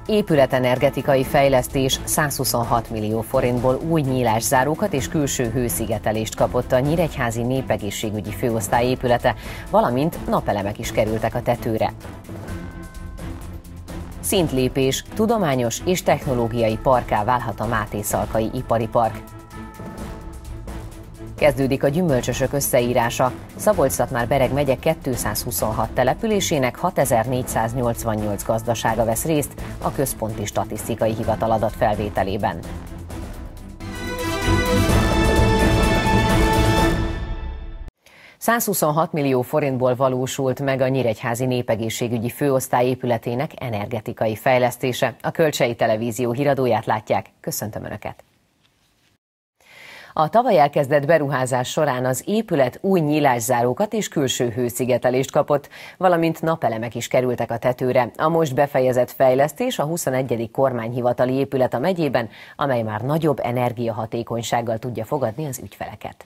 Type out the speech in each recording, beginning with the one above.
Épületenergetikai fejlesztés 126 millió forintból új nyílászárókat és külső hőszigetelést kapott a Nyíregyházi Népegészségügyi Főosztály épülete, valamint napelemek is kerültek a tetőre. Szintlépés, tudományos és technológiai parkká válhat a Mátészalkai Ipari Park. Kezdődik a gyümölcsösök összeírása. Szabolcs-Szatmár-Bereg megye 226 településének 6488 gazdasága vesz részt a Központi Statisztikai Hivatal adatfelvételében. $126 millió forintból valósult meg a Nyíregyházi Népegészségügyi Főosztály épületének energetikai fejlesztése. A Kölcsei Televízió híradóját látják. Köszöntöm Önöket! A tavaly elkezdett beruházás során az épület új nyílászárókat és külső hőszigetelést kapott, valamint napelemek is kerültek a tetőre. A most befejezett fejlesztés a 21. kormányhivatali épület a megyében, amely már nagyobb energiahatékonysággal tudja fogadni az ügyfeleket.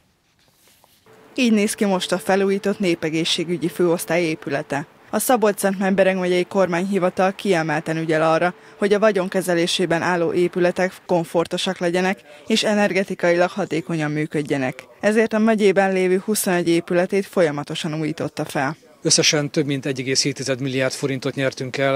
Így néz ki most a felújított Népegészségügyi Főosztály épülete. A Szabolcs-Szatmár-Bereg megyei kormányhivatal kiemelten ügyel arra, hogy a vagyonkezelésében álló épületek komfortosak legyenek és energetikailag hatékonyan működjenek. Ezért a megyében lévő 21 épületét folyamatosan újította fel. Összesen több mint 1,7 milliárd forintot nyertünk el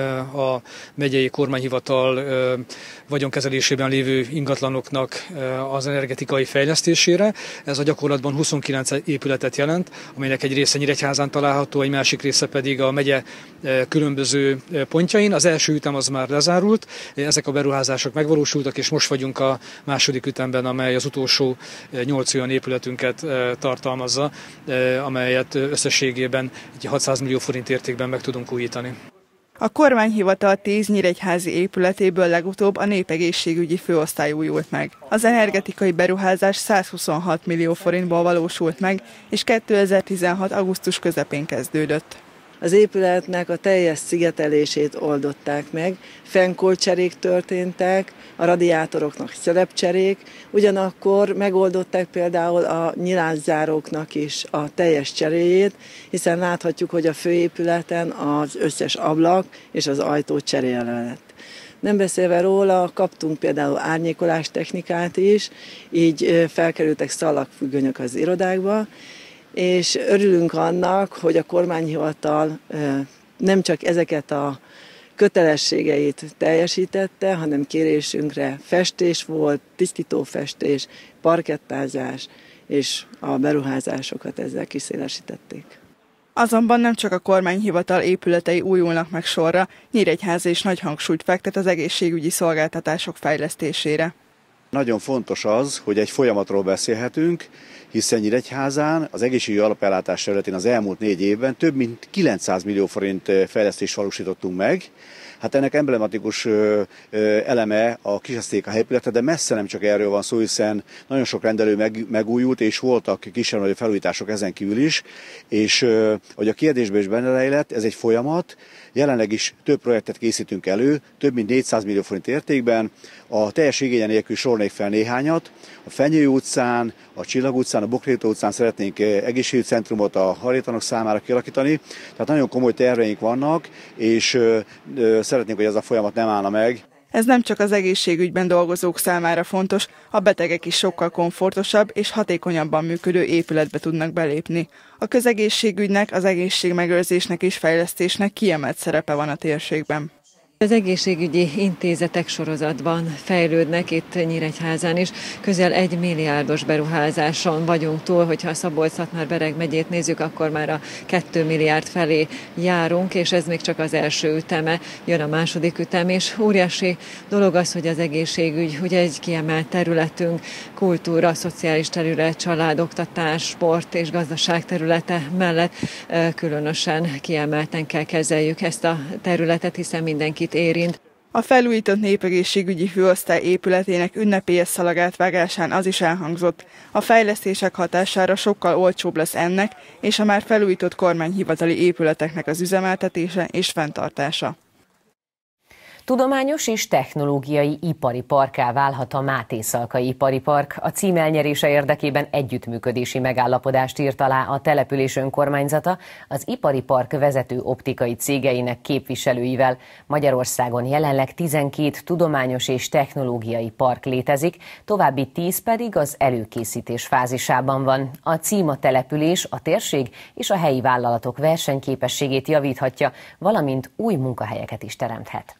a megyei kormányhivatal vagyonkezelésében lévő ingatlanoknak az energetikai fejlesztésére. Ez a gyakorlatban 29 épületet jelent, amelynek egy része Nyíregyházán található, egy másik része pedig a megye különböző pontjain. Az első ütem az már lezárult, ezek a beruházások megvalósultak, és most vagyunk a második ütemben, amely az utolsó 8 olyan épületünket tartalmazza, amelyet összességében egy 600 millió forint értékben meg tudunk újítani. A kormányhivatal 10 nyíregyházi épületéből legutóbb a Népegészségügyi Főosztály újult meg. Az energetikai beruházás 126 millió forintból valósult meg, és 2016. augusztus közepén kezdődött. Az épületnek a teljes szigetelését oldották meg, fenkolcserék történtek, a radiátoroknak szelepcserék, ugyanakkor megoldották például a nyilászáróknak is a teljes cseréjét, hiszen láthatjuk, hogy a főépületen az összes ablak és az ajtó cserélve lett. Nem beszélve róla, kaptunk például árnyékolás technikát is, így felkerültek szalagfüggönyök az irodákba, és örülünk annak, hogy a kormányhivatal nem csak ezeket a kötelességeit teljesítette, hanem kérésünkre festés volt, tisztítófestés, parkettázás, és a beruházásokat ezzel kiszélesítették. Azonban nem csak a kormányhivatal épületei újulnak meg sorra, Nyíregyháza is nagy hangsúlyt fektet az egészségügyi szolgáltatások fejlesztésére. Nagyon fontos az, hogy egy folyamatról beszélhetünk, hiszen Nyíregyházán az egészségügyi alapellátás területén az elmúlt 4 évben több mint 900 millió forint fejlesztést valósítottunk meg. Hát ennek emblematikus eleme a Kisesztéka épülete, de messze nem csak erről van szó, hiszen nagyon sok rendelő megújult, és voltak kisebb-nagyobb felújítások ezen kívül is, és hogy a kérdésben is benne rejlett, ez egy folyamat, jelenleg is több projektet készítünk elő, több mint 400 millió forint értékben, a teljes igénye nélkül sorolnék fel néhányat, a Fenyő utcán, a Csillag utcán, a Bokrétó utcán szeretnénk egészségügyi centrumot a hajléktalanok számára kialakítani, tehát nagyon komoly terveink vannak, és szeretnénk, hogy ez a folyamat nem állna meg. Ez nem csak az egészségügyben dolgozók számára fontos, a betegek is sokkal komfortosabb és hatékonyabban működő épületbe tudnak belépni. A közegészségügynek, az egészségmegőrzésnek és fejlesztésnek kiemelt szerepe van a térségben. Az egészségügyi intézetek sorozatban fejlődnek itt Nyíregyházán is. Közel 1 milliárdos beruházáson vagyunk túl, hogyha a Szabolcs-Szatmár-Bereg megyét nézzük, akkor már a 2 milliárd felé járunk, és ez még csak az első üteme, jön a második ütem, és óriási dolog az, hogy az egészségügy ugye egy kiemelt területünk, kultúra, szociális terület, családoktatás, sport és gazdaság területe mellett különösen kiemelten kell kezeljük ezt a területet, hiszen mindenkit érint. A felújított Népegészségügyi Főosztály épületének ünnepélyes szalagátvágásán az is elhangzott. A fejlesztések hatására sokkal olcsóbb lesz ennek és a már felújított kormányhivatali épületeknek az üzemeltetése és fenntartása. Tudományos és technológiai ipari parkká válhat a Mátészalkai Ipari Park. A cím elnyerése érdekében együttműködési megállapodást írt alá a település önkormányzata az ipari park vezető optikai cégeinek képviselőivel. Magyarországon jelenleg 12 tudományos és technológiai park létezik, további 10 pedig az előkészítés fázisában van. A cím a település, a térség és a helyi vállalatok versenyképességét javíthatja, valamint új munkahelyeket is teremthet.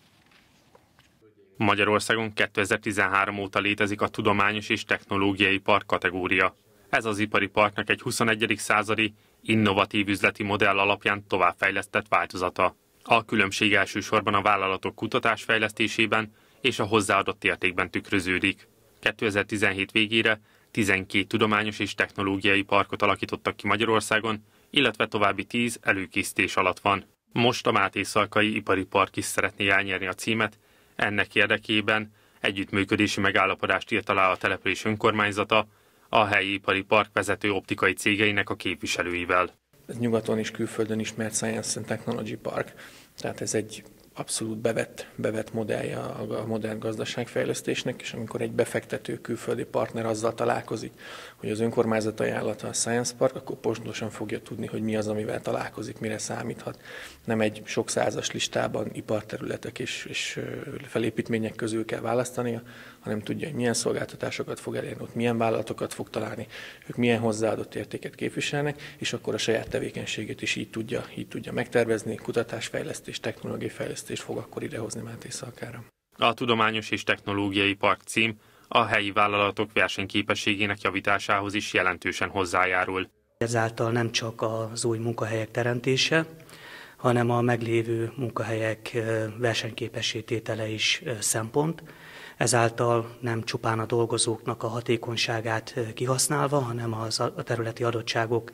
Magyarországon 2013 óta létezik a tudományos és technológiai park kategória. Ez az ipari parknak egy 21. századi, innovatív üzleti modell alapján továbbfejlesztett változata. A különbség elsősorban a vállalatok kutatásfejlesztésében és a hozzáadott értékben tükröződik. 2017 végére 12 tudományos és technológiai parkot alakítottak ki Magyarországon, illetve további 10 előkészítés alatt van. Most a Mátészalkai Ipari Park is szeretné elnyerni a címet. Ennek érdekében együttműködési megállapodást írt alá a település önkormányzata a helyi ipari park vezető optikai cégeinek a képviselőivel. Ez nyugaton és külföldön ismert Science and Technology Park, tehát ez egy abszolút bevett modellje a modern gazdaságfejlesztésnek, és amikor egy befektető külföldi partner azzal találkozik, hogy az önkormányzat ajánlata a Science Park, akkor pontosan fogja tudni, hogy mi az, amivel találkozik, mire számíthat. Nem egy sok százas listában iparterületek és felépítmények közül kell választania, hanem tudja, hogy milyen szolgáltatásokat fog elérni, ott milyen vállalatokat fog találni, ők milyen hozzáadott értéket képviselnek, és akkor a saját tevékenységét is így tudja megtervezni, kutatásfejlesztés, technológiai fejlesztést fog akkor idehozni Mátészalkára. A tudományos és technológiai park cím a helyi vállalatok versenyképességének javításához is jelentősen hozzájárul. Ezáltal nem csak az új munkahelyek teremtése, hanem a meglévő munkahelyek versenyképessé tétele is szempont. Ezáltal nem csupán a dolgozóknak a hatékonyságát kihasználva, hanem a területi adottságok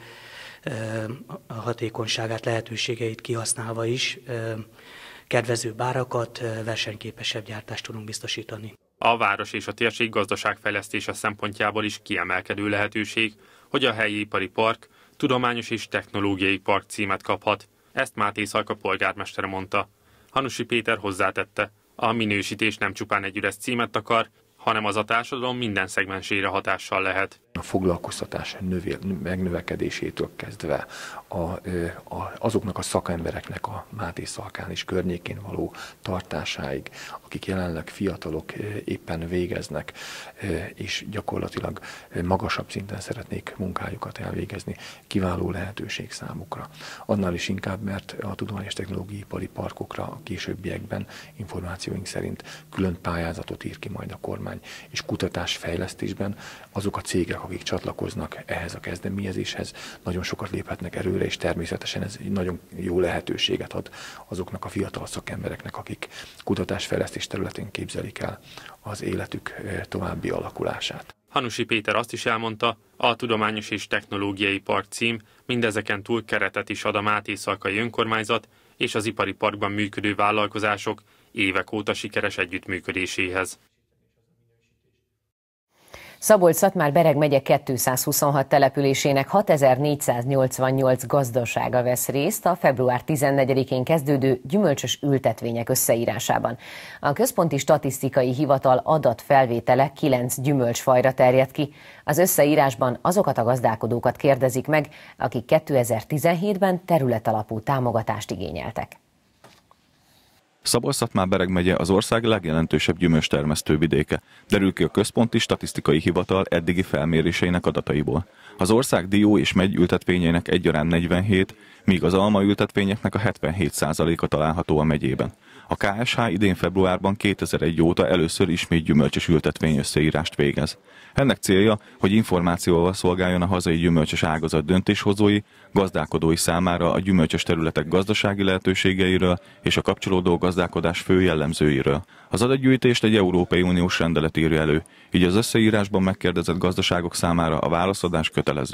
hatékonyságát, lehetőségeit kihasználva is kedvezőbb árakat, versenyképesebb gyártást tudunk biztosítani. A város és a térség gazdaságfejlesztése szempontjából is kiemelkedő lehetőség, hogy a helyi ipari park tudományos és technológiai park címet kaphat. Ezt Mátészalka polgármestere mondta. Hanusi Péter hozzátette, a minősítés nem csupán egy üres címet akar, hanem az a társadalom minden szegmensére hatással lehet. A foglalkoztatás megnövekedésétől kezdve azoknak a szakembereknek a Mátészalkán és környékén való tartásáig, akik jelenleg fiatalok éppen végeznek, és gyakorlatilag magasabb szinten szeretnék munkájukat elvégezni, kiváló lehetőség számukra. Annál is inkább, mert a tudományos technológiai ipari parkokra a későbbiekben információink szerint külön pályázatot ír ki majd a kormány, és kutatásfejlesztésben azok a cégek, akik csatlakoznak ehhez a kezdeményezéshez, nagyon sokat léphetnek előre, és természetesen ez egy nagyon jó lehetőséget ad azoknak a fiatal szakembereknek, akik kutatásfejlesztés területén képzelik el az életük további alakulását. Hanusi Péter azt is elmondta, a tudományos és technológiai park cím mindezeken túl keretet is ad a Mátészalkai önkormányzat és az ipari parkban működő vállalkozások évek óta sikeres együttműködéséhez. Szabolcs-Szatmár-Bereg megye 226 településének 6488 gazdasága vesz részt a február 14-én kezdődő gyümölcsös ültetvények összeírásában. A Központi Statisztikai Hivatal adatfelvétele 9 gyümölcsfajra terjed ki. Az összeírásban azokat a gazdálkodókat kérdezik meg, akik 2017-ben területalapú támogatást igényeltek. Szabolcs-Szatmár-Bereg megye az ország legjelentősebb gyümölcstermesztő vidéke, derül ki a Központi Statisztikai Hivatal eddigi felméréseinek adataiból. Az ország dió és megy ültetvényeinek egyaránt 47, míg az alma ültetvényeknek a 77%-a található a megyében. A KSH idén februárban 2001 óta először ismét gyümölcsös ültetvény összeírást végez. Ennek célja, hogy információval szolgáljon a hazai gyümölcsös ágazat döntéshozói, gazdálkodói számára a gyümölcsös területek gazdasági lehetőségeiről és a kapcsolódó gazdálkodás fő jellemzőiről. Az adatgyűjtést egy Európai Uniós rendelet írja elő, így az összeírásban megkérdezett gazdaságok számára a válaszadás kötelező.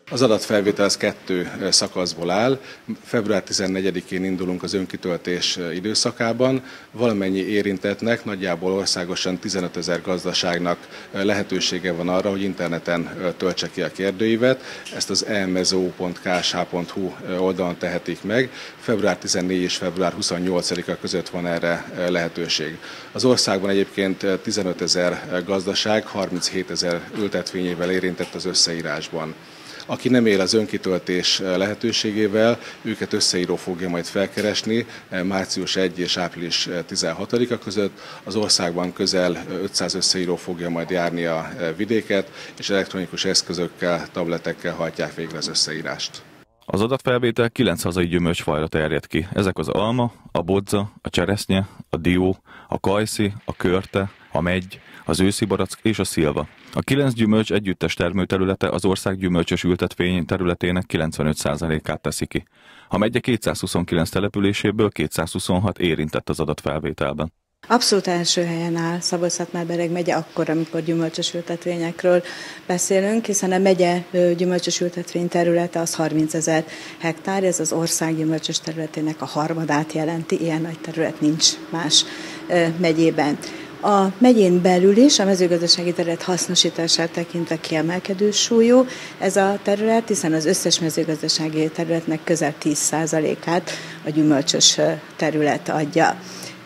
Az adatfelvétel az 2 szakaszból áll. Február 14-én indulunk az önkitöltés időszakában. Valamennyi érintettnek, nagyjából országosan 15 000 gazdaságnak lehetősége van arra, hogy interneten töltse ki a kérdőívet. Ezt az emso.ksh.hu oldalon tehetik meg. Február 14 és február 28-a között van erre lehetőség. Az országban egyébként 15 000 gazdaság, 37 000 ültetvényével érintett az összeírásban. Aki nem él az önkitöltés lehetőségével, őket összeíró fogja majd felkeresni március 1 és április 16-a között. Az országban közel 500 összeíró fogja majd járni a vidéket, és elektronikus eszközökkel, tabletekkel hajtják végre az összeírást. Az adatfelvétel 9 hazai gyümölcsfajra terjed ki. Ezek az alma, a bodza, a cseresznye, a dió, a kajszi, a körte, a meggy, az őszi barack és a szilva. A 9 gyümölcs együttes termőterülete az ország gyümölcsös ültetvény területének 95%-át teszi ki. A megye 229 településéből 226 érintett az adatfelvételben. Abszolút első helyen áll Szabolcs-Szatmár-Bereg megye akkor, amikor gyümölcsös ültetvényekről beszélünk, hiszen a megye gyümölcsös ültetvény területe az 30 000 hektár, ez az ország gyümölcsös területének a harmadát jelenti, ilyen nagy terület nincs más megyében. A megyén belül is a mezőgazdasági terület hasznosítását tekintve kiemelkedő súlyú ez a terület, hiszen az összes mezőgazdasági területnek közel 10%-át a gyümölcsös terület adja.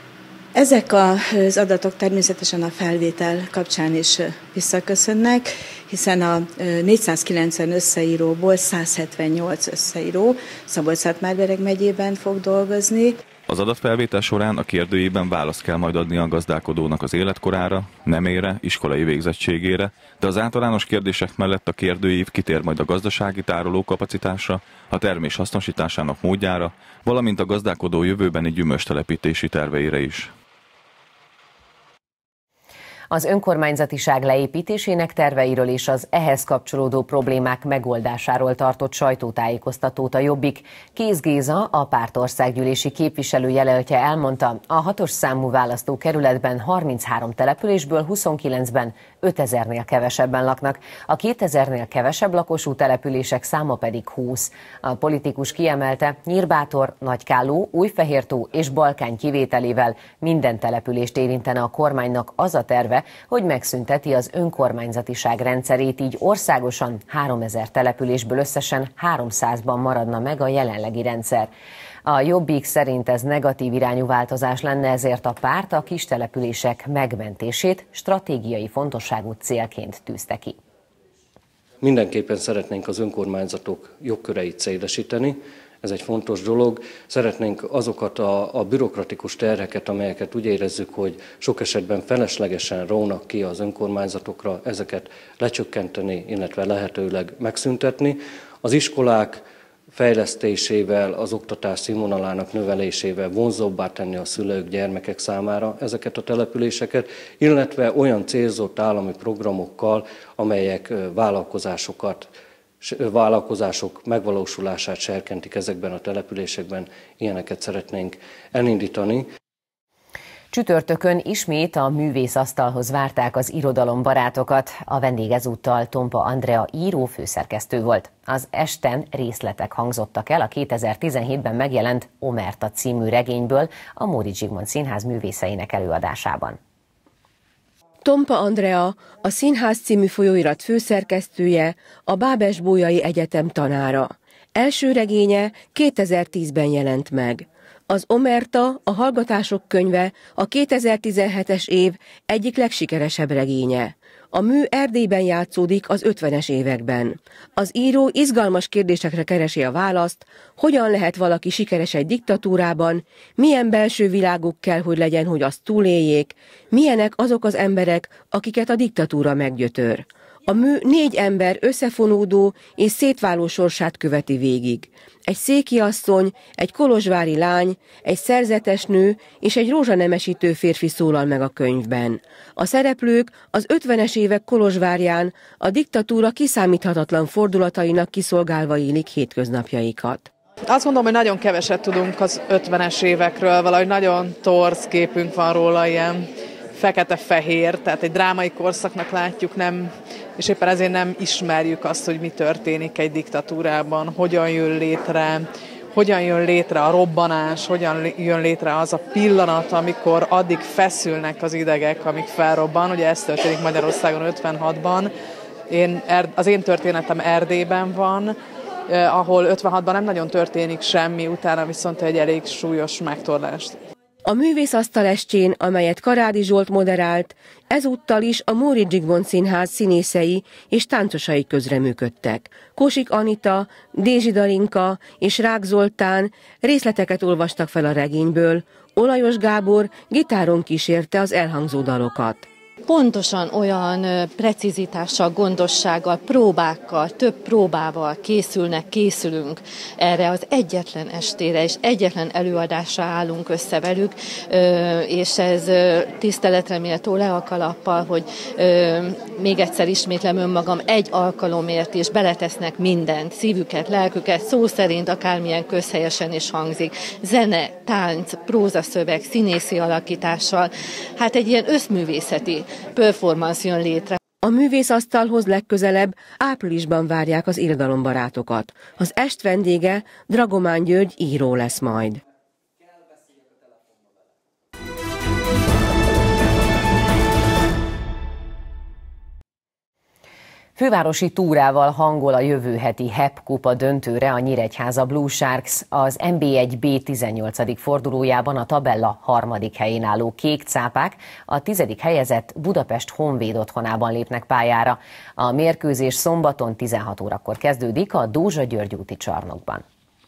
Ezek az adatok természetesen a felvétel kapcsán is visszaköszönnek, hiszen a 490 összeíróból 178 összeíró Szabolcs-Szatmár-Bereg megyében fog dolgozni. Az adatfelvétel során a kérdőjében választ kell majd adni a gazdálkodónak az életkorára, nemére, iskolai végzettségére, de az általános kérdések mellett a kérdőív kitér majd a gazdasági tárolókapacitásra, a termés hasznosításának módjára, valamint a gazdálkodó jövőbeni gyümölcstelepítési terveire is. Az önkormányzatiság leépítésének terveiről és az ehhez kapcsolódó problémák megoldásáról tartott sajtótájékoztatót a Jobbik. Kéz Géza, a párt országgyűlési képviselőjelöltje elmondta, a 6-os számú választókerületben 33 településből 29-ben 5000-nél kevesebben laknak, a 2000-nél kevesebb lakosú települések száma pedig 20. A politikus kiemelte, Nyírbátor, Nagykálló, Újfehértó és Balkány kivételével minden települést érintene a kormánynak az a terve, hogy megszünteti az önkormányzatiság rendszerét, így országosan 3000 településből összesen 300-ban maradna meg a jelenlegi rendszer. A Jobbik szerint ez negatív irányú változás lenne, ezért a párt a kis települések megmentését stratégiai fontosságú célként tűzte ki. Mindenképpen szeretnénk az önkormányzatok jogköreit szélesíteni, ez egy fontos dolog. Szeretnénk azokat a bürokratikus terheket, amelyeket úgy érezzük, hogy sok esetben feleslegesen rónak ki az önkormányzatokra, ezeket lecsökkenteni, illetve lehetőleg megszüntetni. Az iskolák fejlesztésével, az oktatás színvonalának növelésével vonzóbbá tenni a szülők, gyermekek számára ezeket a településeket, illetve olyan célzott állami programokkal, amelyek vállalkozások megvalósulását serkentik ezekben a településekben, ilyeneket szeretnénk elindítani. Csütörtökön ismét a művészasztalhoz várták az irodalombarátokat. A vendég ezúttal Tompa Andrea író főszerkesztő volt. Az esten részletek hangzottak el a 2017-ben megjelent Omerta című regényből a Móricz Zsigmond Színház művészeinek előadásában. Tompa Andrea, a Színház című folyóirat főszerkesztője, a Bábes-Bolyai Egyetem tanára. Első regénye 2010-ben jelent meg. Az Omerta, a Hallgatások könyve, a 2017-es év egyik legsikeresebb regénye. A mű Erdélyben játszódik az 50-es években. Az író izgalmas kérdésekre keresi a választ, hogyan lehet valaki sikeres egy diktatúrában, milyen belső világuk kell, hogy legyen, hogy azt túléljék, milyenek azok az emberek, akiket a diktatúra meggyötör. A mű 4 ember összefonódó és szétváló sorsát követi végig. Egy székiasszony, egy kolozsvári lány, egy szerzetes nő és egy rózsanemesítő férfi szólal meg a könyvben. A szereplők az 50-es évek Kolozsvárján a diktatúra kiszámíthatatlan fordulatainak kiszolgálva élik hétköznapjaikat. Azt gondolom, hogy nagyon keveset tudunk az 50-es évekről, valahogy nagyon torz képünk van róla, ilyen fekete-fehér, tehát egy drámai korszaknak látjuk, és éppen ezért nem ismerjük azt, hogy mi történik egy diktatúrában, hogyan jön létre a robbanás, hogyan jön létre az a pillanat, amikor addig feszülnek az idegek, amíg felrobban. Ugye ez történik Magyarországon 56-ban. Az én történetem Erdélyben van, ahol 56-ban nem nagyon történik semmi, utána viszont egy elég súlyos megtorlást. A művészasztal estjén, amelyet Karádi Zsolt moderált, ezúttal is a Móricz Zsigmond Színház színészei és táncosai közreműködtek. Kosik Anita, Dézsi Darinka és Rák Zoltán részleteket olvastak fel a regényből, Olajos Gábor gitáron kísérte az elhangzó dalokat. Pontosan olyan precizitással, gondossággal, próbákkal, több próbával készülünk erre az egyetlen estére, és egyetlen előadásra állunk össze velük, és ez tiszteletre méltó le a kalappal, hogy még egyszer ismétlem önmagam, egy alkalomért is beletesznek mindent, szívüket, lelküket, szó szerint akármilyen közhelyesen is hangzik. Zene, tánc, prózaszöveg, színészi alakítással, hát egy ilyen összművészeti performance jön létre. A művészasztalhoz legközelebb áprilisban várják az irodalombarátokat. Az est vendége Dragomán György író lesz majd. Fővárosi túrával hangol a jövő heti HEP kupa döntőre a Nyíregyháza Blue Sharks. Az NB1B 18. fordulójában a tabella 3. helyén álló kék cápák a 10. helyezett Budapest Honvéd otthonában lépnek pályára. A mérkőzés szombaton 16 órakor kezdődik a Dózsa György úti csarnokban.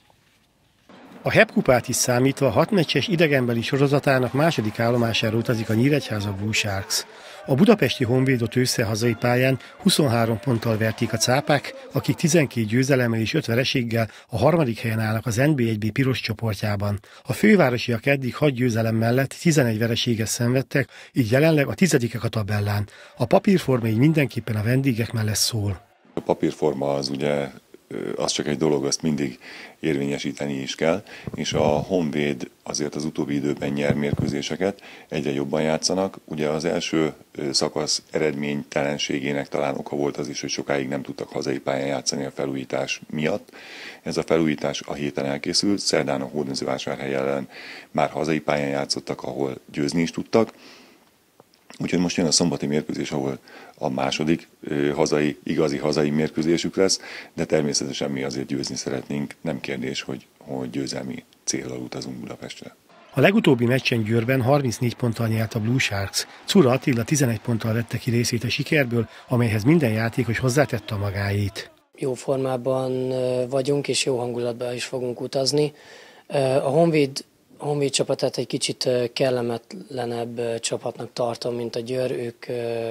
A HEP kupát is számítva 6 meccses idegenbeli sorozatának második állomására utazik a Nyíregyháza Blue Sharks. A budapesti Honvédot ősszel hazai pályán 23 ponttal verték a cápák, akik 12 győzelemmel és 5 vereséggel a 3. helyen állnak az NB1B piros csoportjában. A fővárosiak eddig 6 győzelem mellett 11 vereséget szenvedtek, így jelenleg a 10-ek a tabellán. A papírforma így mindenképpen a vendégek mellett szól. A papírforma az ugye az csak egy dolog, azt mindig érvényesíteni is kell, és a Honvéd azért az utóbbi időben nyer mérkőzéseket, egyre jobban játszanak. Ugye az első szakasz eredménytelenségének talán oka volt az is, hogy sokáig nem tudtak hazai pályán játszani a felújítás miatt. Ez a felújítás a héten elkészült, szerdán a Hódmezővásárhely ellen már hazai pályán játszottak, ahol győzni is Úgyhogy most jön a szombati mérkőzés, ahol a második igazi hazai mérkőzésük lesz, de természetesen mi azért győzni szeretnénk, nem kérdés, hogy győzelmi céllal utazunk Budapestre. A legutóbbi meccsen Győrben 34 ponttal nyert a Blue Sharks. Czura Attila 11 ponttal vette ki részét a sikerből, amelyhez minden játékos hozzátette a magáét. Jó formában vagyunk, és jó hangulatban is fogunk utazni. A Honvéd csapatát egy kicsit kellemetlenebb csapatnak tartom, mint a Győr. Ők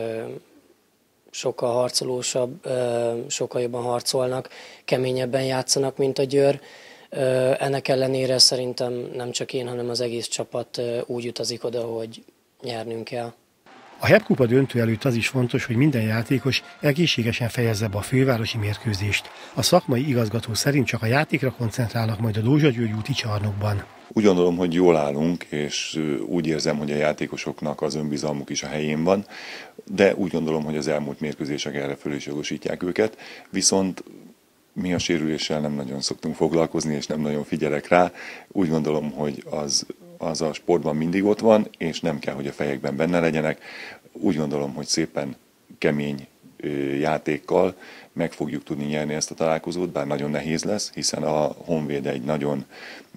sokkal harcolósabb, sokkal jobban harcolnak, keményebben játszanak, mint a Győr. Ennek ellenére szerintem nem csak én, hanem az egész csapat úgy utazik oda, hogy nyernünk kell. A HEP kupa döntő előtt az is fontos, hogy minden játékos egészségesen fejezze be a fővárosi mérkőzést. A szakmai igazgató szerint csak a játékra koncentrálnak majd a Dózsa György úti csarnokban. Úgy gondolom, hogy jól állunk, és úgy érzem, hogy a játékosoknak az önbizalmuk is a helyén van, de úgy gondolom, hogy az elmúlt mérkőzések erre föl is jogosítják őket, viszont mi a sérüléssel nem nagyon szoktunk foglalkozni, és nem nagyon figyelek rá. Úgy gondolom, hogy az a sportban mindig ott van, és nem kell, hogy a fejekben benne legyenek. Úgy gondolom, hogy szépen kemény játékkal meg fogjuk tudni nyerni ezt a találkozót, bár nagyon nehéz lesz, hiszen a Honvéd egy nagyon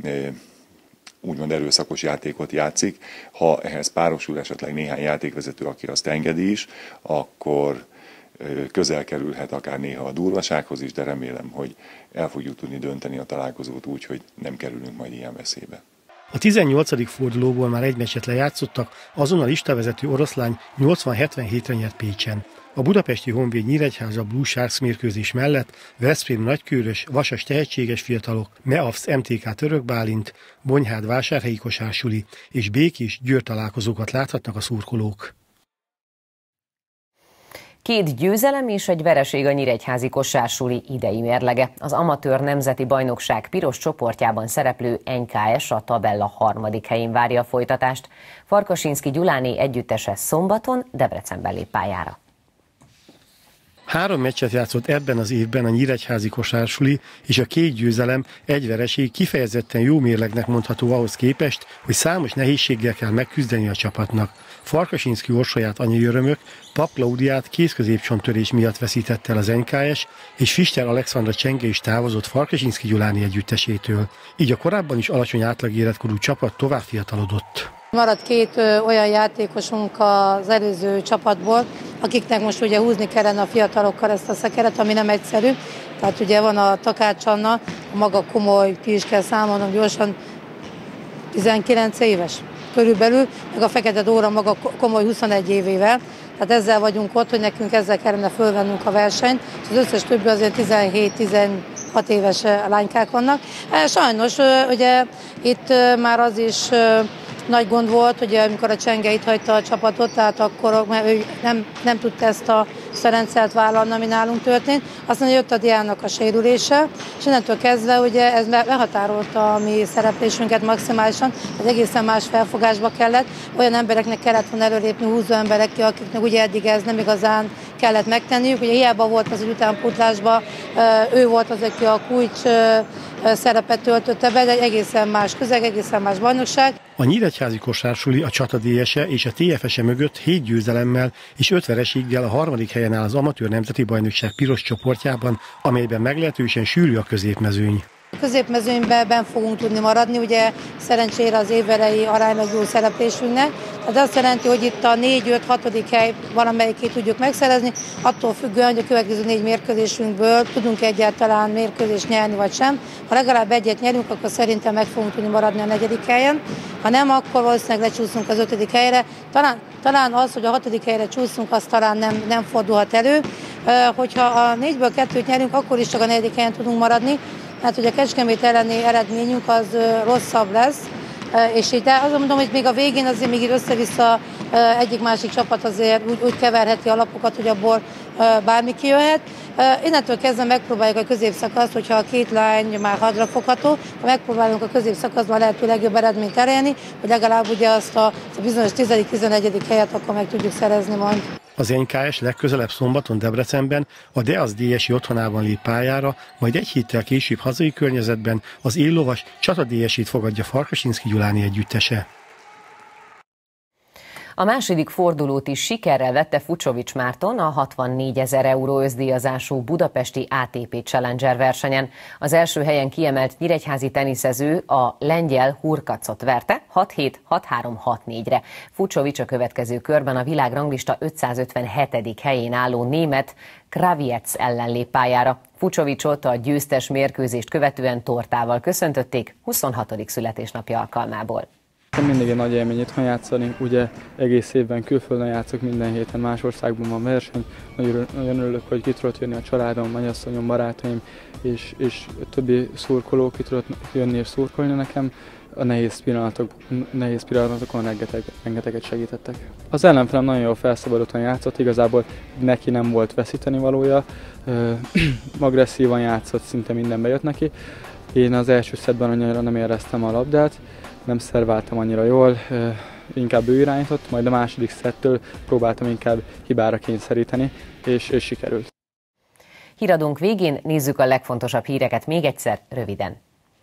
úgymond erőszakos játékot játszik. Ha ehhez párosul esetleg néhány játékvezető, aki azt engedi is, akkor közel kerülhet akár néha a durvasághoz is, de remélem, hogy el fogjuk tudni dönteni a találkozót úgy, hogy nem kerülünk majd ilyen veszélybe. A 18. fordulóból már egy meccset lejátszottak, azon a listavezető oroszlány 80-77-re nyert Pécsen. A budapesti Honvéd Nyíregyháza Blue Sharks mérkőzés mellett Veszprém Nagykőrös, Vasas tehetséges fiatalok, Meavs MTK Török Bálint, Bonyhád Vásárhelyi Kosársuli és Békés Győr találkozókat láthatnak a szurkolók. 2 győzelem és egy vereség a nyíregyházi kosársuli idei mérlege. Az amatőr nemzeti bajnokság piros csoportjában szereplő NKS a tabella 3. helyén várja a folytatást. Farkasinszky Gyuláné együttese szombaton Debrecenben lép pályára. 3 meccset játszott ebben az évben a nyíregyházi kosársuli, és a 2 győzelem, egy vereség kifejezetten jó mérlegnek mondható ahhoz képest, hogy számos nehézséggel kell megküzdeni a csapatnak. Farkasinszky Orsolyát anyai örömök, Pap Klaudiát kézközépcsonttörés miatt veszítette el az NKS, és Fister Alexandra Csenge is távozott Farkasinszky Gyuláné együttesétől. Így a korábban is alacsony átlagéletkorú csapat tovább fiatalodott. Maradt 2 olyan játékosunk az előző csapatból, akiknek most ugye húzni kellene a fiatalokkal ezt a szekeret, ami nem egyszerű. Tehát ugye van a Takács Anna, a maga komoly, ki is kell számolnom gyorsan, 19 éves körülbelül, meg a Fekete Dóra maga komoly 21 évével. Tehát ezzel vagyunk ott, hogy nekünk ezzel kellene fölvennünk a versenyt. Az összes többi azért 17-16 éves lánykák vannak. Sajnos ugye itt már az is nagy gond volt, hogy amikor a Csenge itt hagyta a csapatot, tehát akkor ő nem tudta ezt a rendszert vállalni, ami nálunk történt. Aztán jött a Diának a sérülése, és innentől kezdve ugye ez lehatárolta a mi szereplésünket maximálisan, az egészen más felfogásba kellett. Olyan embereknek kellett volna előlépni, húzó emberek, akiknek ugye eddig ez nem igazán kellett megtenniük. Ugye hiába volt az, hogy utánpótlásban ő volt az, aki a kulcs szerepet töltötte be, de egy egészen más közeg, egészen más bajnokság. A nyíregyházi kosársuli a csata DS-e és a TFS-e mögött 7 győzelemmel és 5 vereséggel a 3. helyen áll az amatőr nemzeti bajnokság piros csoportjában, amelyben meglehetősen sűrű a középmezőny. A középmezőnyben fogunk tudni maradni, ugye szerencsére az évelei aránylag jó szereplésünknek. Ez azt jelenti, hogy itt a 4-5-6. hely valamelyikét tudjuk megszerezni, attól függően, hogy a következő 4 mérkőzésünkből tudunk egyáltalán mérkőzést nyerni vagy sem. Ha legalább egyet nyerünk, akkor szerintem meg fogunk tudni maradni a 4. helyen. Ha nem, akkor valószínűleg lecsúszunk az 5. helyre. Talán az, hogy a 6. helyre csúszunk, az talán nem fordulhat elő. Hogyha a 4-ből 2-t nyerünk, akkor is csak a 4. helyen tudunk maradni. Hát, hogy a Kecskemét elleni eredményünk az rosszabb lesz, és így, de azt mondom, hogy még a végén azért még össze-vissza egyik-másik csapat azért úgy keverheti a lapokat, hogy abból bármi kijöhet. Innentől kezdve megpróbáljuk a középszakaszt, hogyha a 2 lány már hadrafogható, megpróbálunk a középszakaszban lehető legjobb eredményt elérni, hogy legalább ugye azt a bizonyos 10.-11. helyet akkor meg tudjuk szerezni majd. Az NKS legközelebb szombaton Debrecenben a Deasz DS-i otthonában lép pályára, majd egy héttel később hazai környezetben az éllovas Csata DS-ét fogadja Farkasinszky Gyuláné együttese. A második fordulót is sikerrel vette Fucsovics Márton a 64 000 euró összdíjazású budapesti ATP Challenger versenyen. Az első helyen kiemelt nyíregyházi teniszező a lengyel Hurkacot verte 6-7-6-3-6-4-re. Fucsovics a következő körben a világranglista 557. helyén álló német Kraviec ellen lép pályára. Fucsovicsot a győztes mérkőzést követően tortával köszöntötték 26. születésnapja alkalmából. Mindig egy nagy élmény itthon játszani, ugye egész évben külföldön játszok, minden héten más országban van verseny. Nagyon örülök, hogy ki tudott jönni a családom, nagyasszonyom, barátaim és a többi szurkoló ki tudott jönni és szurkolni nekem. A nehéz pillanatokon rengeteget segítettek. Az ellenfelem nagyon jól felszabadultan játszott, igazából neki nem volt veszíteni valója, agresszívan játszott, szinte minden bejött neki. Én az első szettben annyira nem éreztem a labdát, nem szerváltam annyira jól, inkább ő irányított, majd a második szettől próbáltam inkább hibára kényszeríteni, és sikerült. Híradónk végén nézzük a legfontosabb híreket még egyszer, röviden.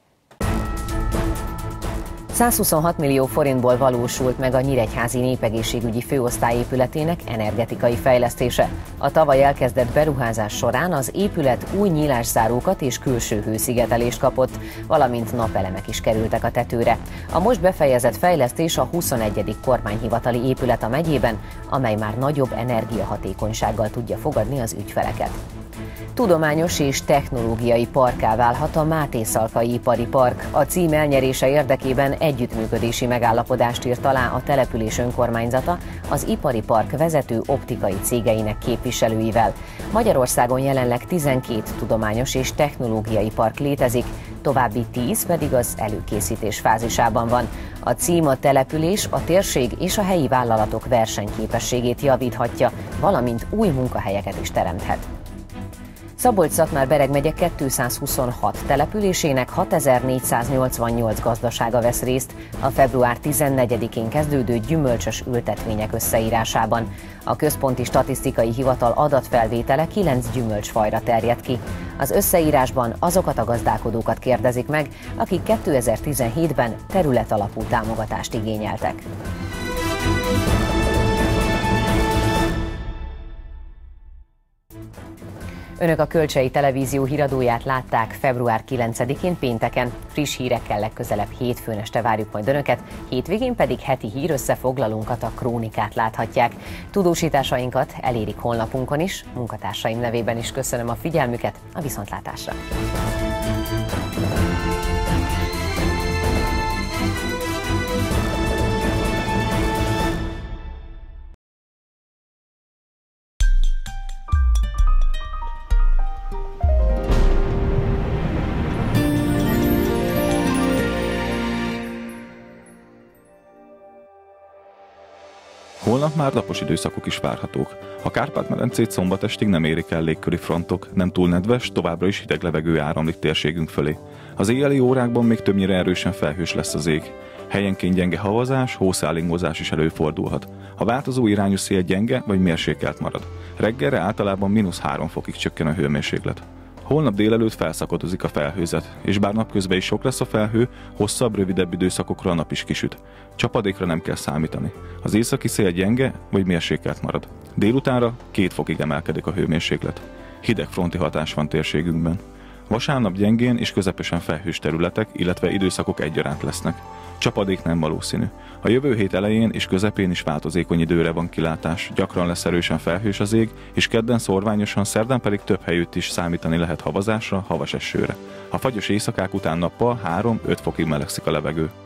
126 millió forintból valósult meg a Nyíregyházi Népegészségügyi Főosztály épületének energetikai fejlesztése. A tavaly elkezdett beruházás során az épület új nyílászárókat és külső hőszigetelést kapott, valamint napelemek is kerültek a tetőre. A most befejezett fejlesztés a 21. kormányhivatali épület a megyében, amely már nagyobb energiahatékonysággal tudja fogadni az ügyfeleket. Tudományos és technológiai parkká válhat a Mátészalkai Ipari Park. A cím elnyerése érdekében együttműködési megállapodást írt alá a település önkormányzata az ipari park vezető optikai cégeinek képviselőivel. Magyarországon jelenleg 12 tudományos és technológiai park létezik, további 10 pedig az előkészítés fázisában van. A cím a település, a térség és a helyi vállalatok versenyképességét javíthatja, valamint új munkahelyeket is teremthet. Szabolcs-Szatmár-Bereg megye 226 településének 6488 gazdasága vesz részt a február 14-én kezdődő gyümölcsös ültetvények összeírásában. A Központi Statisztikai Hivatal adatfelvétele 9 gyümölcsfajra terjed ki. Az összeírásban azokat a gazdálkodókat kérdezik meg, akik 2017-ben területalapú támogatást igényeltek. Önök a Kölcsei Televízió híradóját látták február 9-én pénteken. Friss hírekkel legközelebb hétfőn este várjuk majd Önöket, hétvégén pedig heti hírösszefoglalónkat, a Krónikát láthatják. Tudósításainkat elérik honlapunkon is, munkatársaim nevében is köszönöm a figyelmüket, a viszontlátásra! Holnap már napos időszakok is várhatók. A Kárpát-medencét szombatestig nem érik el légköri frontok, nem túl nedves, továbbra is hideg levegő áramlik térségünk fölé. Az éjjeli órákban még többnyire erősen felhős lesz az ég. Helyenként gyenge havazás, hószálingozás is előfordulhat. A változó irányú szél gyenge vagy mérsékelt marad. Reggelre általában -3 fokig csökken a hőmérséklet. Holnap délelőtt felszakadozik a felhőzet, és bár napközben is sok lesz a felhő, hosszabb, rövidebb időszakokra a nap is kisüt. Csapadékra nem kell számítani. Az északi szél gyenge vagy mérsékelt marad. Délutánra 2 fokig emelkedik a hőmérséklet. Hideg fronti hatás van térségünkben. Vasárnap gyengén és közepesen felhős területek, illetve időszakok egyaránt lesznek. Csapadék nem valószínű. A jövő hét elején és közepén is változékony időre van kilátás, gyakran lesz erősen felhős az ég, és kedden szórványosan, szerdán pedig több helyütt is számítani lehet havazásra, havas esőre. A fagyos éjszakák után nappal 3-5 fokig melegszik a levegő.